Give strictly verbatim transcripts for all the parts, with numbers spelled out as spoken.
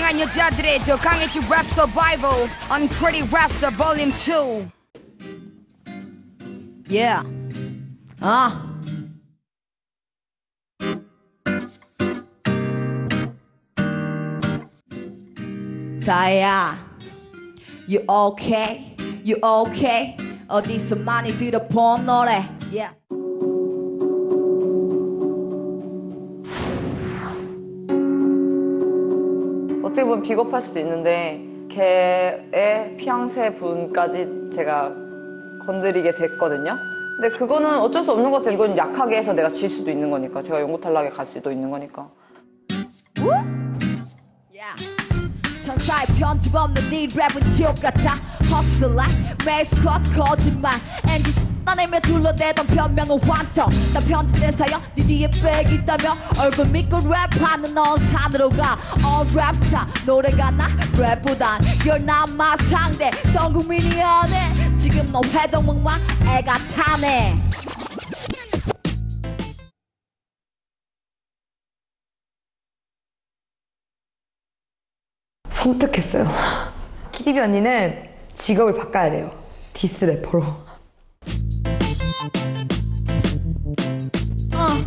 강한 여자들의 더 강해진 랩 서바이벌 Unpretty Rapster Volume 투. Yeah. 아. 다야. You okay? You okay? 어디서 많이 들어본 노래. Yeah. 어떻게 보면 비겁할 수도 있는데 걔의 피앙세 분까지 제가 건드리게 됐거든요. 근데 그거는 어쩔 수 없는 것 같아요. 이건 약하게 해서 내가 질 수도 있는 거니까. 제가 연고 탈락에 갈 수도 있는 거니까. Yeah. 천사의 편집 없는 네 랩은 지옥 같아. Hustle like 매일 스쿼트 거짓말 엔지 나내며 둘러대던 변명은 환청. 나 편집된 사연 네 뒤에 백 있다며 얼굴 믿고 랩하는 넌 산으로 가. On rap star 노래가 나 랩보단 You're not my 상대. 전 국민이 안해 지금 너 회전목만 애가 타네. 선택했어요. 키디비 언니는 직업을 바꿔야 돼요. 디스 래퍼로. 어.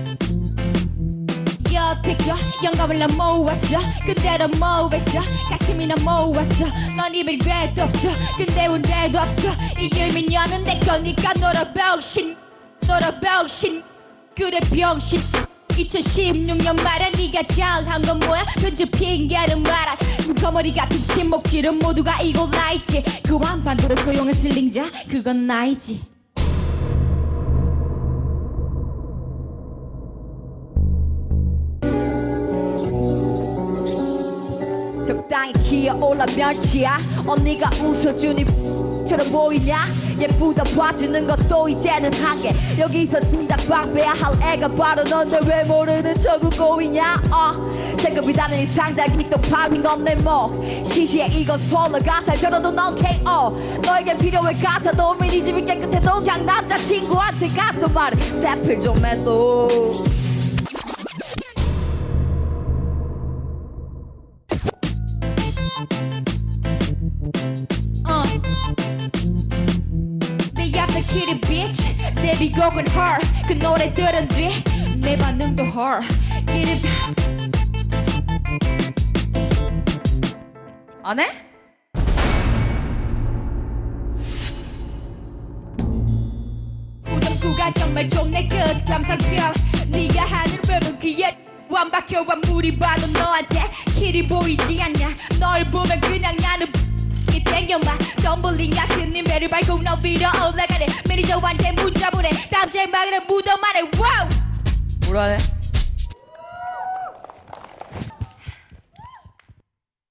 여태껏 영감을 난 모았어. 그대로 모았어. 가슴이 난 모았어. 넌 입을 괴도 없어. 근데 운대도 없어. 이 의미냐는 내 거니까 너라 병신. 너라 병신. 그래 병신. 이천십육 년 말에 네가 잘한 건 뭐야? 편집 핑계를 말아. 거머리 같은 침묵질은 모두가 이고 나있지. 그 완반도로 소용은 슬링자 그건 나이지. 적당히 기어올라 멸치야. 언니가 웃어주니 처럼 보이냐? 예쁘다 봐주는 것도 이제는 한계. 여기서 등닭방배야 할 애가 바로 넌데 왜 모르는 척 웃고 있냐? 어. 제급이라는 이상 달기 또 파는 건 내 목. 시시해 이건 스포일러 가사를 들어도 넌 케이오. 너에게 필요해 가사도 미니 집이 깨끗해도 그냥 남자친구한테 가서 말해 대필 좀 해도. 어. 내 앞에 kitty bitch 데뷔곡은 her. 그 노래 들은 뒤 내 반응도 her. kitty 안 해? 우정수가 정말 좋네 끝 감상평. 네가 하는 랩은 그에 완박해. 완물이 봐도 너한테 길이 보이지 않냐. 널 보면 그냥 나는 이 땡겨마. 덤블링 같은 네 매를 밟고 너 위로 올라가네. 매니저한테 문자 보내. 다음 주에 막이는 무덤 안에 와우. 뭐라네?